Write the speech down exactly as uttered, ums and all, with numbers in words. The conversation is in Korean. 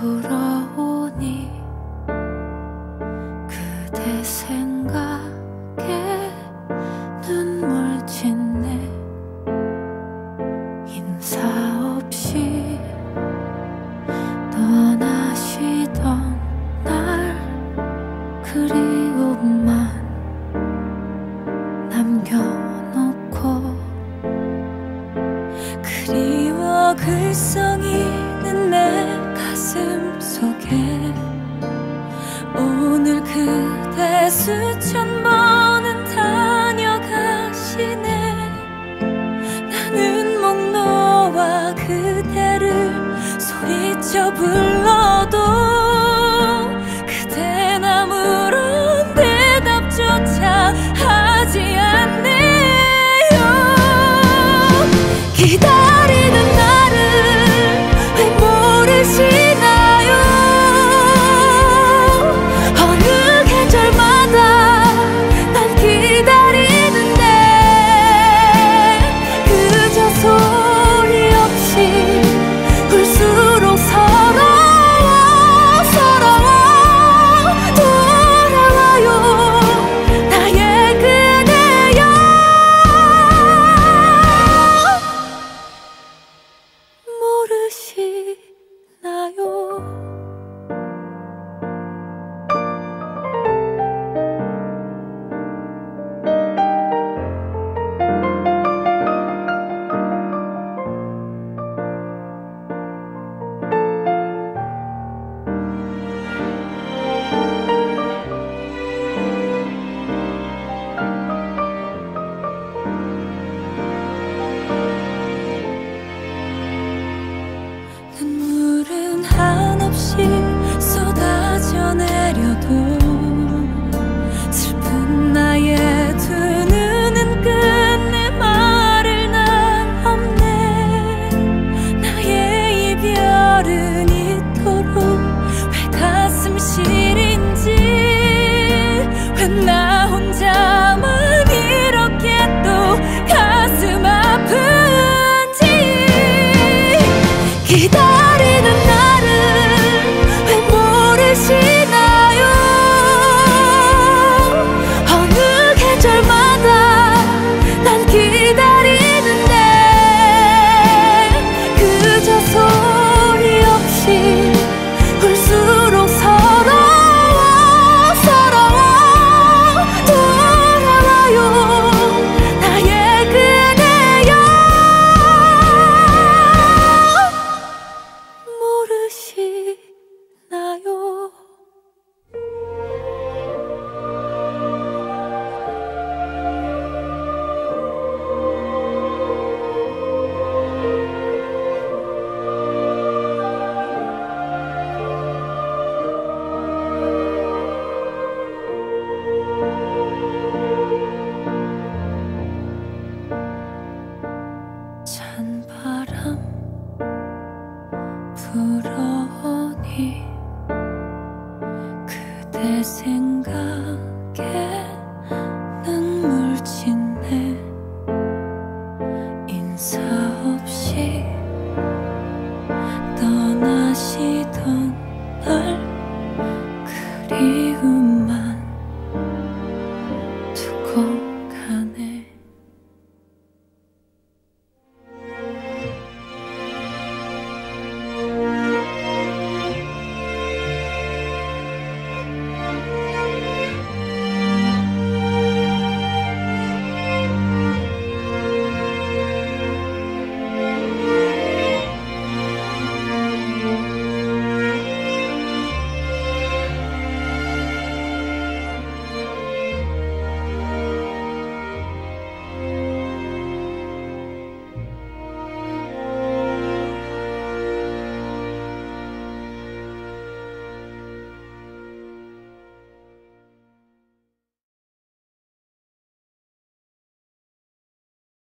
불어오니 그대 생각에 눈물 짓네. 인사 없이 떠나시던 날 그리움만 남겨놓고 그리워 글썽이는 내 가슴 속에 오늘 그대 수천 번은 다녀가시네. 나는 목 놓아 그대를 소리쳐 불러도 그댄 아무런 대답조차 하지 않네요. 기다리는 나를 왜 모르시나요? 어느 계절마다 난 기다리는데 그저 소리 없이 울수록 서러워 서러워 돌아와요 나의 그대여. 모르시나요? 눈물은 한없이 쏟아져 내려도 슬픈 나의 두 눈은 끝내 말을 난 없네. 나의 이별은 이토록 왜 가슴 시린지 왜 나 혼자만 이렇게 또 가슴 아픈지. 기다리는 나를 왜 모르시나요? 어느 계절마다 난 기다리는데 그저 소리 없이 울수록 서러워 서러워 돌아와요 나의 그대여. 모르시나요? 찬바람 불어오니 그대 생각에 눈물 짓네. 인사 없이 떠나시